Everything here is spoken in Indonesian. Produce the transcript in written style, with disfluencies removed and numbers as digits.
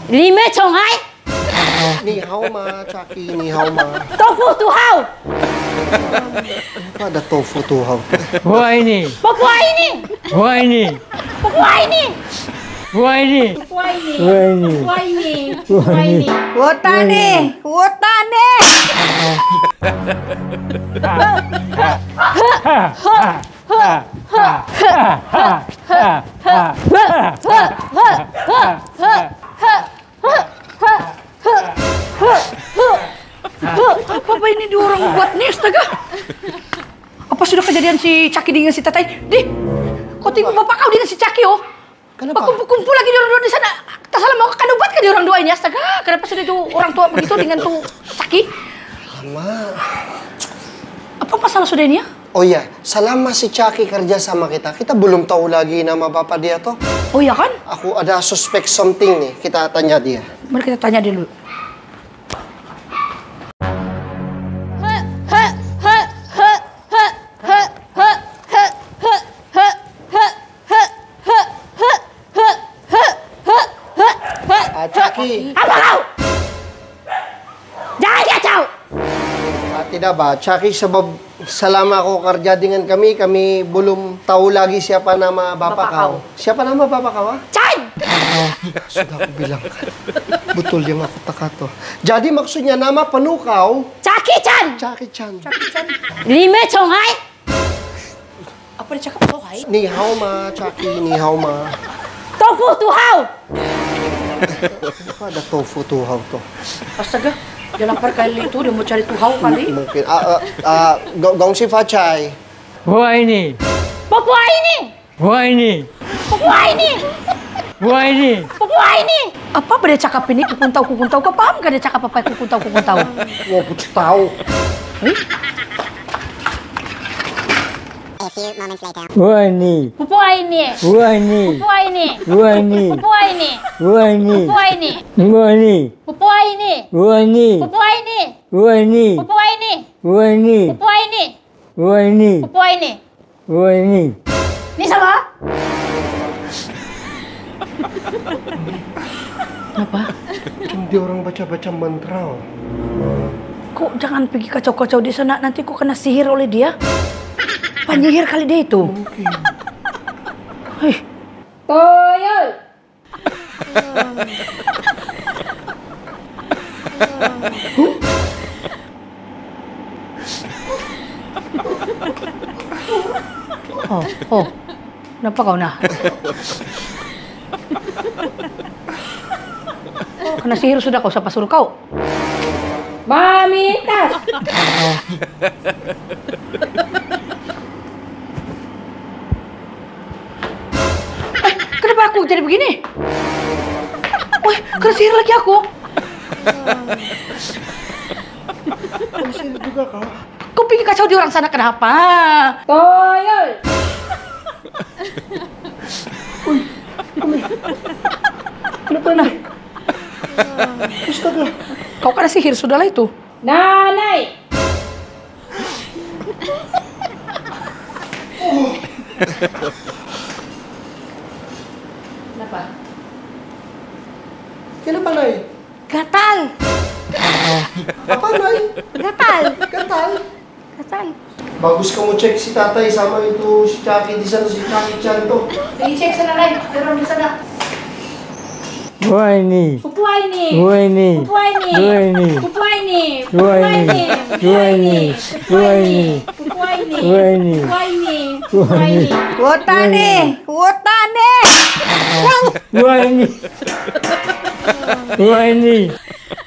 里面宠爱。 你好吗，Chucky？你好吗？ 豆腐土豪。 Apa ada tofu tuhau? 我爱你， 我不爱你， 我爱你， 我不爱你， 我爱你， 不爱你， 我爱你不，爱你，不爱你。 我打你，我打Apa ini dua orang buat nih, astaga? Apa sudah kejadian si Chucky dengan si Tatay? Di, kau tengok bapak kau dengan si Chucky, oh? Kenapa? Kumpul lagi di orang dua di sana. Tak salah mau kan obat kan di orang dua ini, astaga? Kenapa sudah itu orang tua begitu dengan tuh Chucky? Lama. Apa masalah sudah ini ya? Oh iya, selama si Chucky kerja sama kita, kita belum tahu lagi nama bapak dia toh. Oh iya kan? Aku ada suspek something nih, kita tanya dia. Mari kita tanya dulu. Chucky. Apa kau? Jangan kacau. Tidak ba, Chucky, sebab selama aku kerja dengan kami belum tahu lagi siapa nama bapak kau. Siapa nama bapak kau? Chan. Sudah aku bilang kan. Betul yang aku teka tuh. Jadi maksudnya nama penuh kau? Chucky Chan. Chucky Chan. Li面宠爱。 Apa dia cakap? Oh, hai. Ni hao ma, Chucky, ni hao ma. 豆腐土豪。 Kenapa ada tofu tuhau tuh? Astaga, dia lapar kali itu, dia mau cari tuhau kali. Mungkin. Gong si Facai. 我爱你， 我不爱你， 我爱你， 我不爱你， 我爱你， 我不爱你。 Apa dia cakap ini? Kukuntau. Kau paham gak dia cakap apa? Kukuntau. Wah, aku tahu. A few moments later. 我爱你， 我不爱你， 我爱你不，爱你， 我爱你我，不爱你， 我爱你不，爱你， 我爱你， 我不爱你， 我爱你我，不爱你， 我爱你我，不爱你， 我爱你我，不爱你， 我爱你我，不爱你。 我爱你。 你什么？ Apa? Dia orang baca-baca mantra. Kok jangan pergi kacau-kacau di sana, nanti kok kena sihir oleh dia. Penyihir kali dia itu. Mungkin. Hei, Toyol. oh. Kenapa kau nah? Kena sihir sudah, kau siapa suruh kau? Mamitas. Kenapa aku jadi begini? Wih, kena sihir lagi aku. Sini juga kau. Kau pergi kacau di orang sana, kenapa? Toyol. Kenapa nah? Astaga. Kau kena sihir, sudahlah itu. Nanai. Kenapa? Kenapa, Nay? Gatal. Apa, Nay? Gatal. Gatal. Gatal. Bagus kamu cek si Tatay sama itu si Chucky di sana, si Chucky Chan tuh. Pergi cek sana lain, orang di sana. 我爱你， 我不爱你， 我爱你我，不爱你， 我爱你， 我不爱你， 我爱你，我爱你，我爱你， 我不爱你， 我爱你， 我爱你，我不爱你。 我打你，我打你。 我爱你，我爱你。